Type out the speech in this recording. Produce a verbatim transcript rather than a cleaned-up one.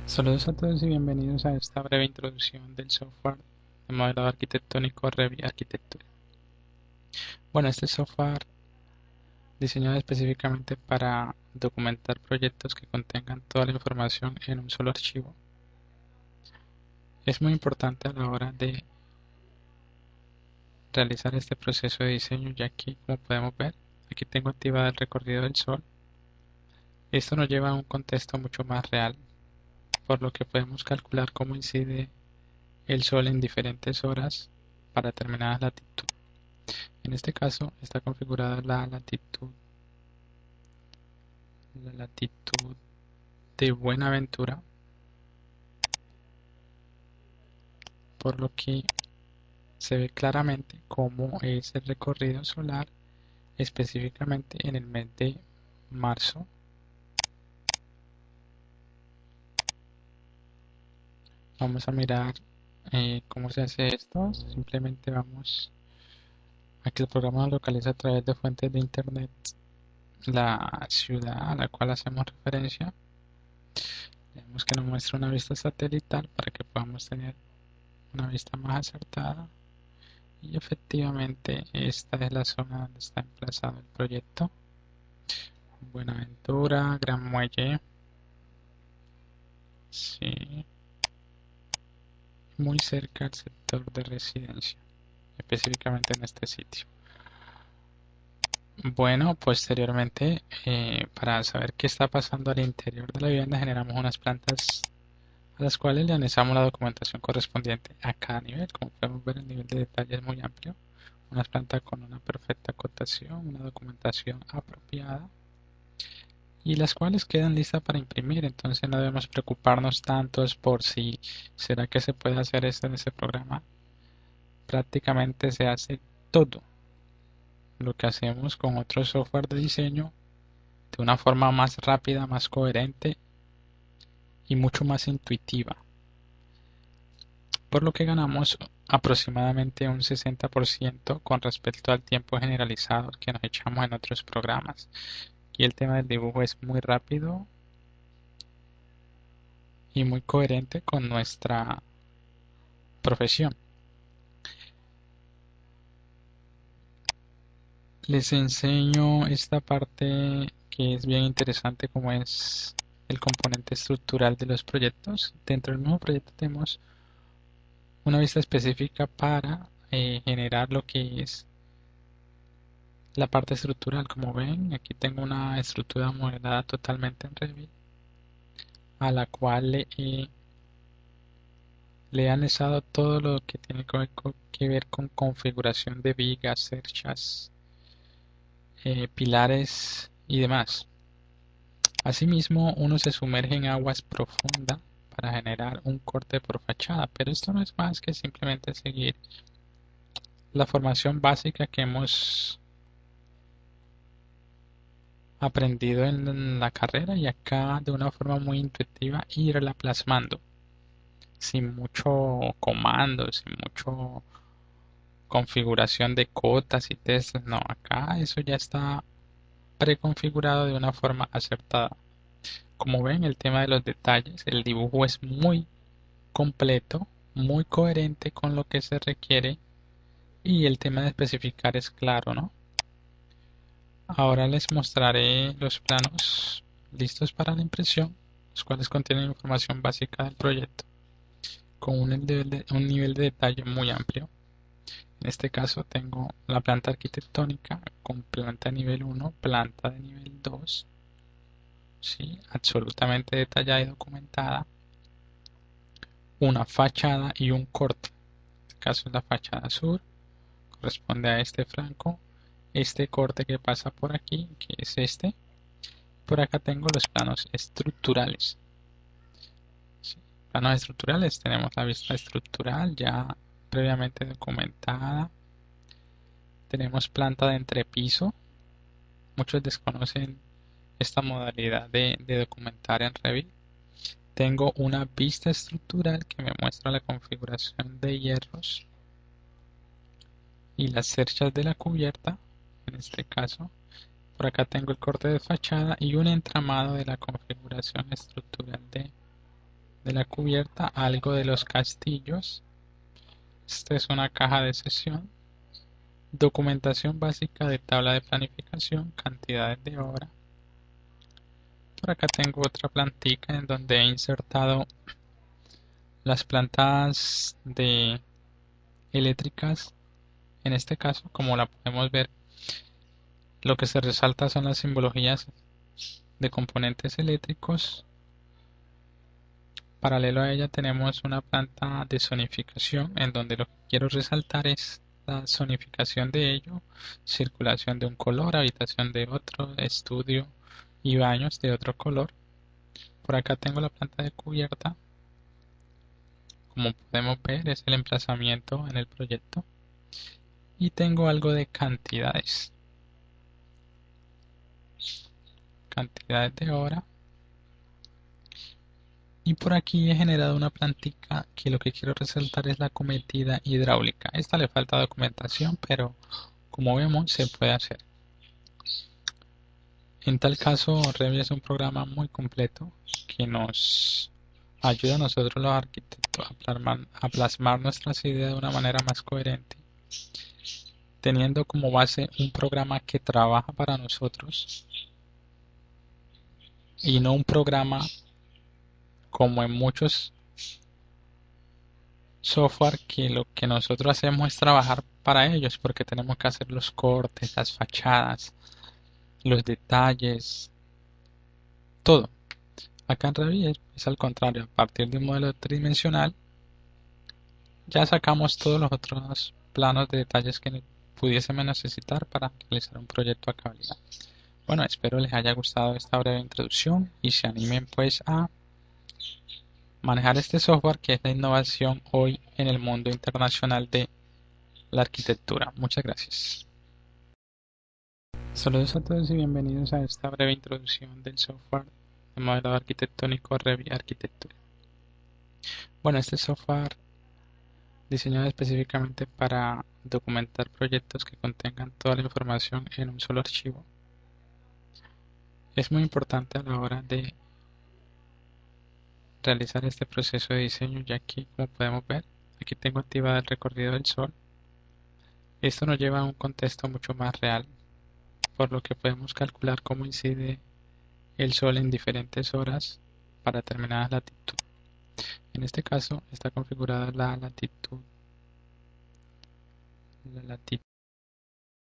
Saludos a todos y bienvenidos a esta breve introducción del software de modelado arquitectónico Revit Architecture. Bueno, este software diseñado específicamente para documentar proyectos que contengan toda la información en un solo archivo. Es muy importante a la hora de realizar este proceso de diseño, ya que, como podemos ver, aquí tengo activado el recorrido del sol. Esto nos lleva a un contexto mucho más real, por lo que podemos calcular cómo incide el sol en diferentes horas para determinada latitud. En este caso está configurada la latitud, la latitud de Buenaventura, por lo que se ve claramente cómo es el recorrido solar específicamente en el mes de marzo. Vamos a mirar eh, cómo se hace esto. Simplemente vamos a que el programa localiza a través de fuentes de internet la ciudad a la cual hacemos referencia. Vemos que nos muestra una vista satelital para que podamos tener una vista más acertada. Y efectivamente esta es la zona donde está emplazado el proyecto. Buenaventura, Gran Muelle. Sí, muy cerca al sector de residencia, específicamente en este sitio. Bueno, posteriormente, eh, para saber qué está pasando al interior de la vivienda, generamos unas plantas a las cuales le anexamos la documentación correspondiente a cada nivel. Como podemos ver, el nivel de detalle es muy amplio. Unas plantas con una perfecta acotación, una documentación apropiada y las cuales quedan listas para imprimir. Entonces no debemos preocuparnos tantos por si será que se puede hacer esto en ese programa. Prácticamente se hace todo lo que hacemos con otro software de diseño de una forma más rápida, más coherente y mucho más intuitiva, por lo que ganamos aproximadamente un sesenta por ciento con respecto al tiempo generalizado que nos echamos en otros programas. Y el tema del dibujo es muy rápido y muy coherente con nuestra profesión. Les enseño esta parte que es bien interesante, como es el componente estructural de los proyectos. Dentro del mismo proyecto tenemos una vista específica para eh, generar lo que es la parte estructural. Como ven, aquí tengo una estructura modelada totalmente en Revit, a la cual le he, le he anexado todo lo que tiene que ver con, que ver con configuración de vigas, cerchas, eh, pilares y demás. Asimismo, uno se sumerge en aguas profundas para generar un corte por fachada, pero esto no es más que simplemente seguir la formación básica que hemos aprendido en la carrera, y acá de una forma muy intuitiva irla plasmando, sin mucho comando, sin mucho configuración de cotas y textos. No, acá eso ya está preconfigurado de una forma acertada. Como ven, el tema de los detalles, el dibujo es muy completo, muy coherente con lo que se requiere, y el tema de especificar es claro, ¿no? Ahora les mostraré los planos listos para la impresión, los cuales contienen información básica del proyecto con un nivel de, un nivel de detalle muy amplio. En este caso tengo la planta arquitectónica con planta de nivel uno, planta de nivel dos, ¿sí? Absolutamente detallada y documentada, una fachada y un corte. En este caso es la fachada sur, corresponde a este flanco, este corte que pasa por aquí, que es este. Por acá tengo los planos estructurales. Sí, planos estructurales, tenemos la vista estructural ya previamente documentada. Tenemos planta de entrepiso. Muchos desconocen esta modalidad de, de documentar en Revit. Tengo una vista estructural que me muestra la configuración de hierros y las cerchas de la cubierta, en este caso. Por acá tengo el corte de fachada y un entramado de la configuración estructural de de la cubierta, algo de los castillos. Esta es una caja de sesión. Documentación básica de tabla de planificación, cantidades de hora. Por acá tengo otra plantica en donde he insertado las plantas de eléctricas. En este caso, como la podemos ver, lo que se resalta son las simbologías de componentes eléctricos. Paralelo a ella tenemos una planta de zonificación en donde lo que quiero resaltar es la zonificación de ello, circulación de un color, habitación de otro, estudio y baños de otro color. Por acá tengo la planta de cubierta. Como podemos ver, es el emplazamiento en el proyecto. Y tengo algo de cantidades. Cantidades de hora. Y por aquí he generado una plantica que lo que quiero resaltar es la cometida hidráulica. Esta le falta documentación, pero como vemos se puede hacer. En tal caso, Revit es un programa muy completo que nos ayuda a nosotros los arquitectos a plasmar, a plasmar nuestras ideas de una manera más coherente, teniendo como base un programa que trabaja para nosotros y no un programa como en muchos software que lo que nosotros hacemos es trabajar para ellos porque tenemos que hacer los cortes, las fachadas, los detalles, todo. Acá en Revit es, es al contrario, a partir de un modelo tridimensional ya sacamos todos los otros planos de detalles que pudiésemos necesitar para realizar un proyecto a cabalidad. Bueno, espero les haya gustado esta breve introducción y se animen pues a manejar este software que es la innovación hoy en el mundo internacional de la arquitectura. Muchas gracias. Saludos a todos y bienvenidos a esta breve introducción del software de modelado arquitectónico Revit Arquitectura. Bueno, este software diseñado específicamente para documentar proyectos que contengan toda la información en un solo archivo. Es muy importante a la hora de realizar este proceso de diseño, ya que como podemos ver, aquí tengo activado el recorrido del sol. Esto nos lleva a un contexto mucho más real, por lo que podemos calcular cómo incide el sol en diferentes horas para determinada latitud. En este caso está configurada la latitud, la latitud